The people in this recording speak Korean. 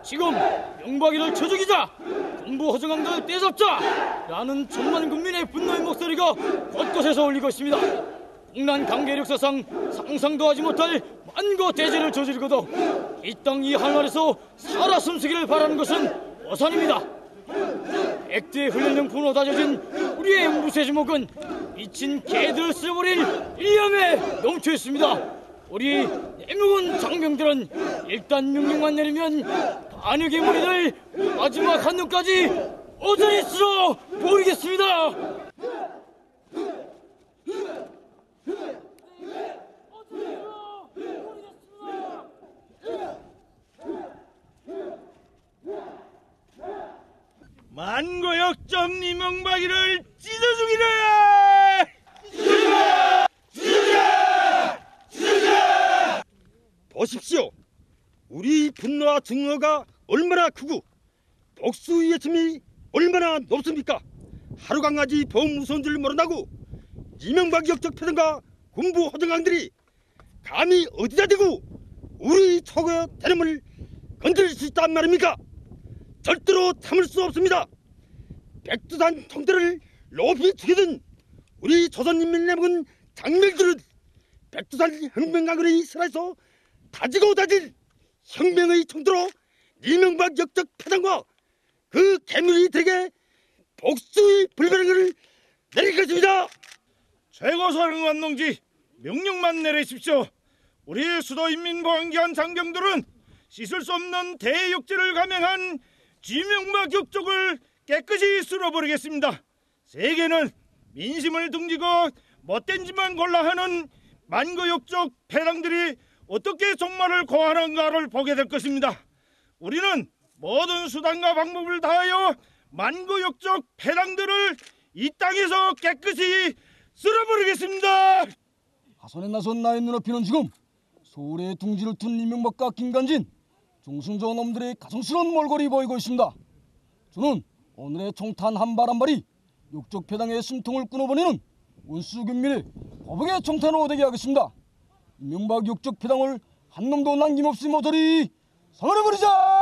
지금 명박이를 쳐 죽이자, 군부 허정왕들을 떼잡자 라는 천만 국민의 분노의 목소리가 곳곳에서 울리고 있습니다. 국난 강계 역사상 상상도 하지 못할 만고 대죄를 저지르고도 이 땅 이 하늘에서 살아 숨쉬기를 바라는 것은 어산입니다. 백대에 흘리는 분노 다져진 우리의 무쇠주먹은 미친 개들을 쓸어버릴 일념에 넘쳐 있습니다. 우리 내묵은 장병들은 일단 명령만 내리면 반역의 무리들 마지막 한눈까지 어전히 쓸어 버리겠습니다. 만고역적 이명박이를 찢어 죽이라! 찢어주라! 보십시오. 우리 분노와 증오가 얼마나 크고 복수의 외침이 얼마나 높습니까? 하루강아지 범무서운 줄 모른다고 이명박 역적 패전과 군부 허정왕들이 감히 어디다 대고 우리 초거 대놈을 건드릴 수 있단 말입니까? 절대로 참을 수 없습니다. 백두산 총대를 높이 죽이던 우리 조선인민을 내먹은 장멸들은 백두산 혁명강을 슬라에서 다지고 다질 혁명의 총대로 이명박 역적 패당과 그 개물이들에게 복수의 불변을 내릴 것입니다. 최고사령관 동지, 명령만 내리십시오. 우리 수도인민보안기관 장병들은 씻을 수 없는 대역죄를 감행한 이명박 역적을 깨끗이 쓸어버리겠습니다. 세계는 민심을 등지고 못된 짓만 골라 하는 만고 역적 패당들이 어떻게 종말을 고하는가를 보게 될 것입니다. 우리는 모든 수단과 방법을 다하여 만고 역적 패당들을 이 땅에서 깨끗이 쓸어버리겠습니다. 하선에 나선 나의 눈앞에는 지금 서울의 둥지를 둔 이명박과 김관진, 종순저 놈들의 가성스러운 몰골이 보이고 있습니다. 저는 오늘의 총탄 한 발 한 발이 역적 패당의 숨통을 끊어버리는 원수경밀의 거북의 총탄으로 되게 하겠습니다. 이명박 역적 패당을 한 놈도 남김없이 모조리 상하려버리자!